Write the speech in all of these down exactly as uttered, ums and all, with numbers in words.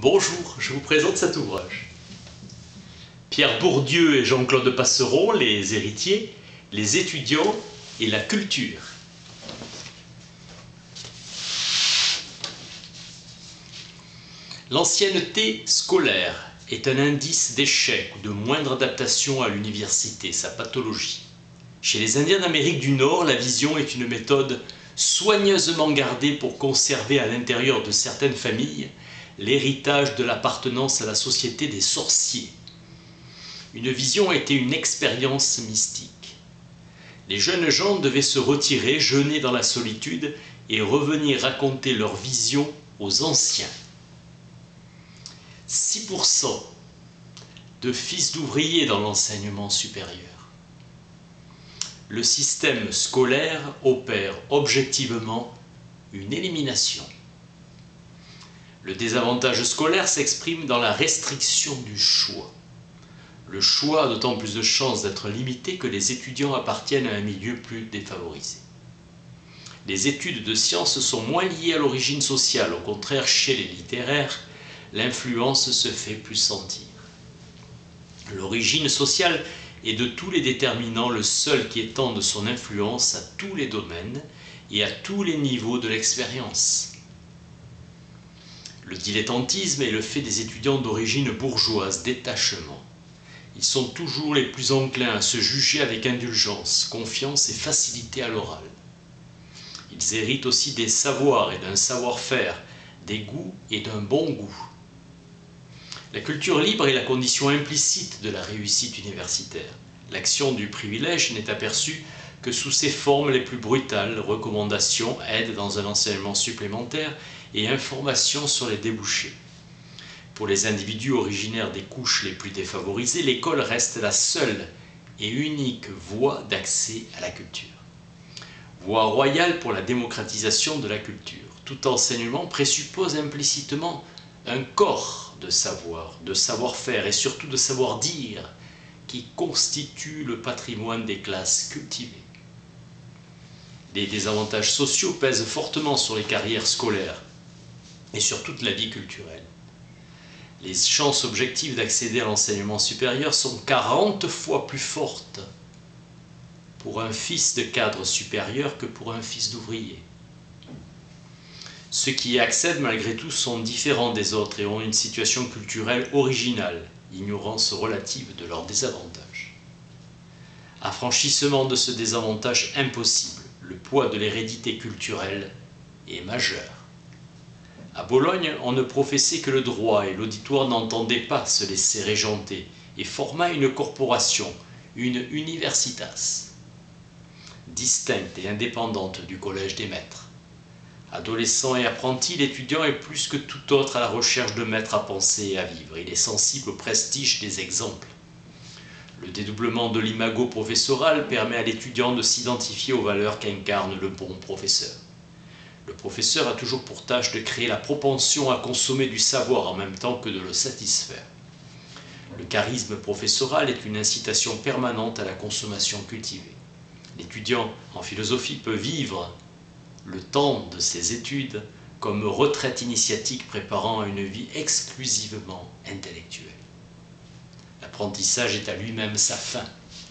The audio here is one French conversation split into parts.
Bonjour, je vous présente cet ouvrage. Pierre Bourdieu et Jean-Claude Passeron, les héritiers, les étudiants et la culture. L'ancienneté scolaire est un indice d'échec ou de moindre adaptation à l'université, sa pathologie. Chez les Indiens d'Amérique du Nord, la vision est une méthode soigneusement gardée pour conserver à l'intérieur de certaines familles l'héritage de l'appartenance à la société des sorciers. Une vision était une expérience mystique. Les jeunes gens devaient se retirer, jeûner dans la solitude et revenir raconter leur vision aux anciens. six pour cent de fils d'ouvriers dans l'enseignement supérieur. Le système scolaire opère objectivement une élimination. Le désavantage scolaire s'exprime dans la restriction du choix. Le choix a d'autant plus de chances d'être limité que les étudiants appartiennent à un milieu plus défavorisé. Les études de sciences sont moins liées à l'origine sociale. Au contraire, chez les littéraires, l'influence se fait plus sentir. L'origine sociale est de tous les déterminants le seul qui étende son influence à tous les domaines et à tous les niveaux de l'expérience. Le dilettantisme est le fait des étudiants d'origine bourgeoise, détachement. Ils sont toujours les plus enclins à se juger avec indulgence, confiance et facilité à l'oral. Ils héritent aussi des savoirs et d'un savoir-faire, des goûts et d'un bon goût. La culture libre est la condition implicite de la réussite universitaire. L'action du privilège n'est aperçue que sous ses formes les plus brutales, recommandations, aides dans un enseignement supplémentaire et informations sur les débouchés. Pour les individus originaires des couches les plus défavorisées, l'école reste la seule et unique voie d'accès à la culture. Voie royale pour la démocratisation de la culture. Tout enseignement présuppose implicitement un corps de savoir, de savoir-faire et surtout de savoir-dire qui constitue le patrimoine des classes cultivées. Les désavantages sociaux pèsent fortement sur les carrières scolaires et sur toute la vie culturelle. Les chances objectives d'accéder à l'enseignement supérieur sont quarante fois plus fortes pour un fils de cadre supérieur que pour un fils d'ouvrier. Ceux qui y accèdent malgré tout sont différents des autres et ont une situation culturelle originale, ignorance relative de leurs désavantages. Affranchissement de ce désavantage impossible, le poids de l'hérédité culturelle est majeur. À Bologne, on ne professait que le droit et l'auditoire n'entendait pas se laisser régenter et forma une corporation, une universitas, distincte et indépendante du collège des maîtres. Adolescent et apprenti, l'étudiant est plus que tout autre à la recherche de maîtres à penser et à vivre. Il est sensible au prestige des exemples. Le dédoublement de l'imago professoral permet à l'étudiant de s'identifier aux valeurs qu'incarne le bon professeur. Le professeur a toujours pour tâche de créer la propension à consommer du savoir en même temps que de le satisfaire. Le charisme professoral est une incitation permanente à la consommation cultivée. L'étudiant en philosophie peut vivre le temps de ses études comme retraite initiatique préparant à une vie exclusivement intellectuelle. L'apprentissage est à lui-même sa fin.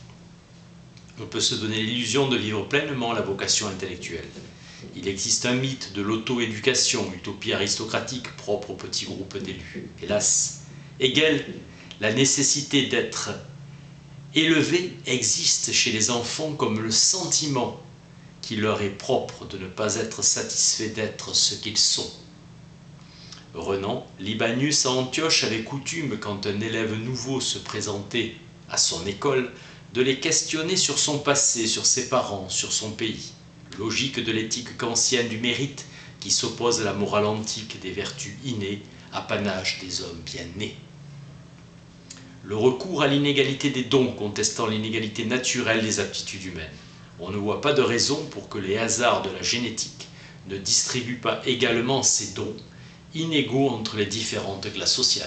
On peut se donner l'illusion de vivre pleinement la vocation intellectuelle. Il existe un mythe de l'auto-éducation, utopie aristocratique propre aux petits groupes d'élus. Hélas, Hegel, la nécessité d'être élevé existe chez les enfants comme le sentiment qu'il leur est propre de ne pas être satisfaits d'être ce qu'ils sont. Renan, Libanius à Antioche avait coutume, quand un élève nouveau se présentait à son école, de les questionner sur son passé, sur ses parents, sur son pays. Logique de l'éthique kantienne du mérite qui s'oppose à la morale antique des vertus innées, apanage des hommes bien nés. Le recours à l'inégalité des dons contestant l'inégalité naturelle des aptitudes humaines. On ne voit pas de raison pour que les hasards de la génétique ne distribuent pas également ces dons inégaux entre les différentes classes sociales.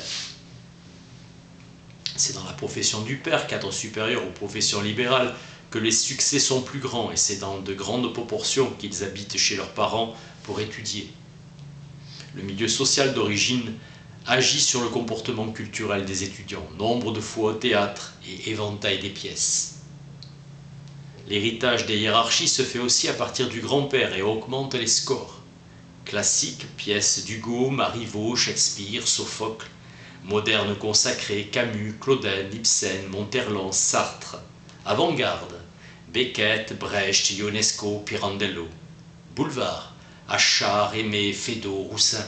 C'est dans la profession du père, cadre supérieur aux professions libérales, que les succès sont plus grands et c'est dans de grandes proportions qu'ils habitent chez leurs parents pour étudier. Le milieu social d'origine agit sur le comportement culturel des étudiants, nombre de fois au théâtre et éventail des pièces. L'héritage des hiérarchies se fait aussi à partir du grand-père et augmente les scores. Classique, pièces d'Hugo, Marivaux, Shakespeare, Sophocle, moderne consacré, Camus, Claudel, Ibsen, Monterland, Sartre. Avant-garde, Beckett, Brecht, Ionesco, Pirandello. Boulevard, Achard, Aimé, Feydeau, Roussin.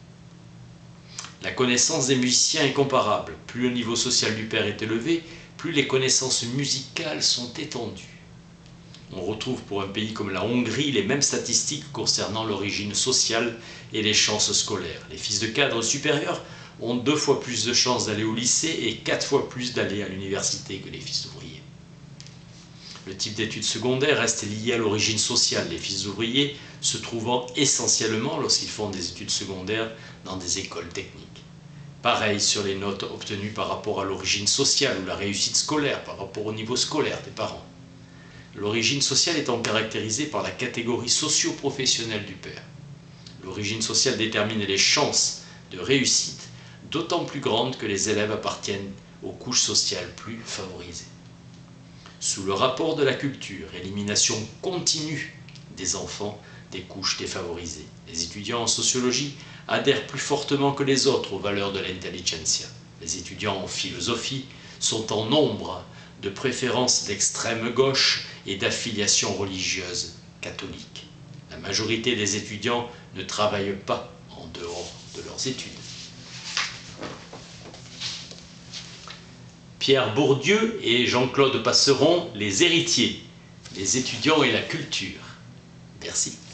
La connaissance des musiciens est comparable. Plus le niveau social du père est élevé, plus les connaissances musicales sont étendues. On retrouve pour un pays comme la Hongrie les mêmes statistiques concernant l'origine sociale et les chances scolaires. Les fils de cadres supérieurs ont deux fois plus de chances d'aller au lycée et quatre fois plus d'aller à l'université que les fils d'ouvriers. Le type d'études secondaires reste lié à l'origine sociale, les fils d'ouvriers se trouvant essentiellement, lorsqu'ils font des études secondaires, dans des écoles techniques. Pareil sur les notes obtenues par rapport à l'origine sociale ou la réussite scolaire par rapport au niveau scolaire des parents. L'origine sociale étant caractérisée par la catégorie socio-professionnelle du père. L'origine sociale détermine les chances de réussite, d'autant plus grandes que les élèves appartiennent aux couches sociales plus favorisées. Sous le rapport de la culture, élimination continue des enfants des couches défavorisées. Les étudiants en sociologie adhèrent plus fortement que les autres aux valeurs de l'intelligentsia. Les étudiants en philosophie sont en nombre de préférences d'extrême gauche et d'affiliation religieuse catholique. La majorité des étudiants ne travaillent pas en dehors de leurs études. Pierre Bourdieu et Jean-Claude Passeron, les héritiers, les étudiants et la culture. Merci.